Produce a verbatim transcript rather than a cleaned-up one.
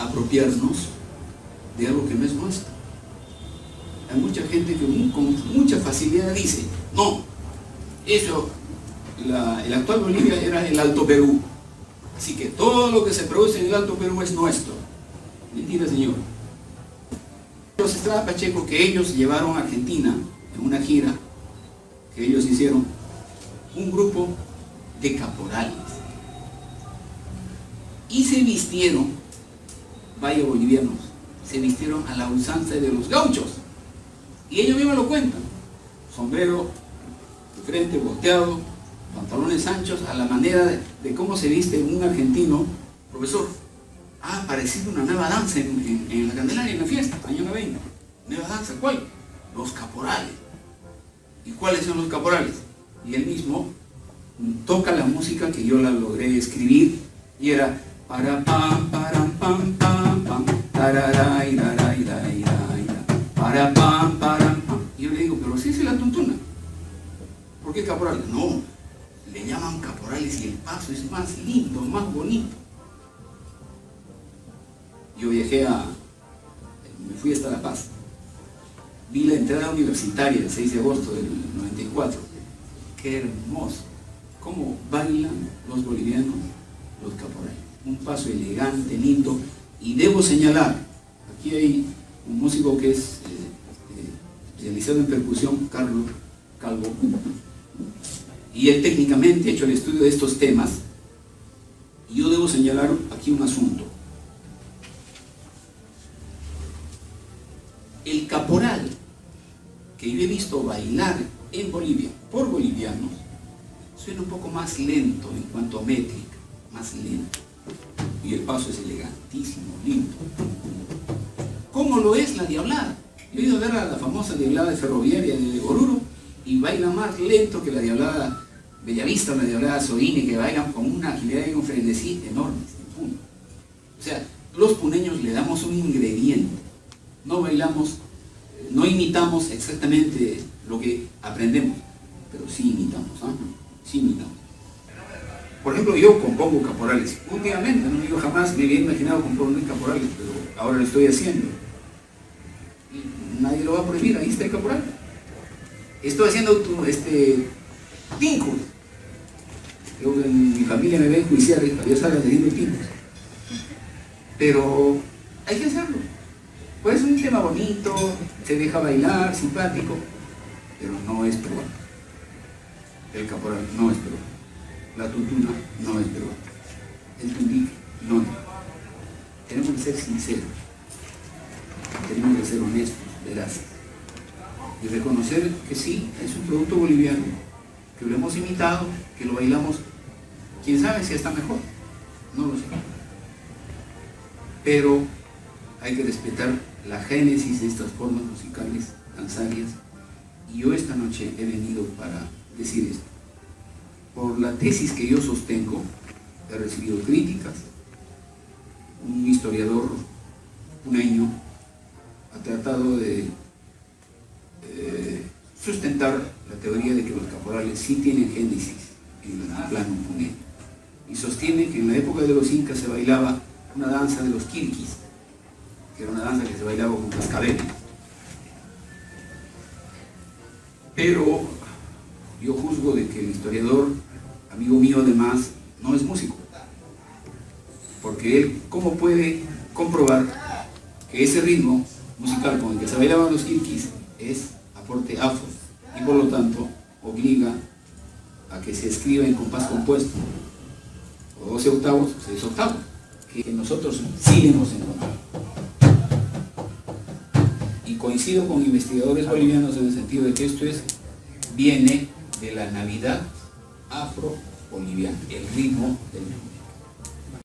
apropiarnos de algo que no es nuestro. Hay mucha gente que con mucha facilidad dice, no, eso, la, el actual Bolivia era el Alto Perú, así que todo lo que se produce en el Alto Perú es nuestro. Mentira, señor. Los Estrada Pacheco, que ellos llevaron a Argentina en una gira que ellos hicieron, un grupo de caporales, y se vistieron, vaya bolivianos, se vistieron a la usanza de los gauchos, y ellos mismos lo cuentan: sombrero de frente volteado, pantalones anchos, a la manera de, de cómo se viste un argentino. Profesor, ha aparecido una nueva danza en, en, en la Candelaria, en la fiesta, año noventa. Nueva danza, ¿cuál? Los caporales. ¿Y cuáles son los caporales? Y él mismo toca la música que yo la logré escribir, y era para pam, para pam, pam, pam, tararay, raray, raray, raray, para pam, para pam. Y yo le digo, pero sí es la tuntuna. ¿Por qué caporales? No, le llaman caporales y el paso es más lindo, más bonito. Yo viajé a, me fui hasta La Paz, vi la entrada universitaria el seis de agosto del noventa y cuatro, qué hermoso, cómo bailan los bolivianos los caporales, un paso elegante, lindo. Y debo señalar, aquí hay un músico que es eh, eh, especializado en percusión, Carlos Calvo, y él técnicamente ha hecho el estudio de estos temas, y yo debo señalar aquí un asunto. El caporal que yo he visto bailar en Bolivia por bolivianos suena un poco más lento en cuanto a métrica, más lento, y el paso es elegantísimo, lindo. ¿Cómo lo es la diablada? Yo he ido a ver a la famosa diablada ferroviaria de Oruro y baila más lento que la diablada Bellavista o la diablada Soine, que bailan con una agilidad y un frenesí enormes. O sea, los puneños le damos un ingrediente, no bailamos, no imitamos exactamente lo que aprendemos, pero sí imitamos, ¿eh? Sí imitamos. Por ejemplo, yo compongo caporales, últimamente, ¿no? Yo jamás me había imaginado componer caporales, pero ahora lo estoy haciendo. Y nadie lo va a prohibir, ahí está el caporal. Estoy haciendo tu, este, tincos. Creo que en mi familia me ven juiciar, yo salgo haciendo tincos. Pero hay que hacerlo. Pues es un tema bonito, se deja bailar, simpático, pero no es peruano. El caporal no es peruano. La tuntuna no es peruana. El tumbique no es. Tenemos que ser sinceros, tenemos que ser honestos, veraces, y reconocer que sí, es un producto boliviano, que lo hemos imitado, que lo bailamos, quién sabe si está mejor, no lo sé. Pero hay que respetar la génesis de estas formas musicales danzarias, y yo esta noche he venido para decir esto. Por la tesis que yo sostengo, he recibido críticas. Un historiador puneño ha tratado de eh, sustentar la teoría de que los caporales sí tienen génesis en el plano puneño, y sostiene que en la época de los incas se bailaba una danza de los quirquis, que era una danza que se bailaba con cascabeles. Pero yo juzgo de que el historiador, amigo mío además, no es músico, porque él, ¿cómo puede comprobar que ese ritmo musical con el que se bailaban los quirquis es aporte afro, y por lo tanto obliga a que se escriba en compás compuesto, o doce octavos, o seis octavos, que nosotros sí hemos encontrado? Y coincido con investigadores bolivianos en el sentido de que esto es, viene de la Navidad afro-boliviana, el ritmo del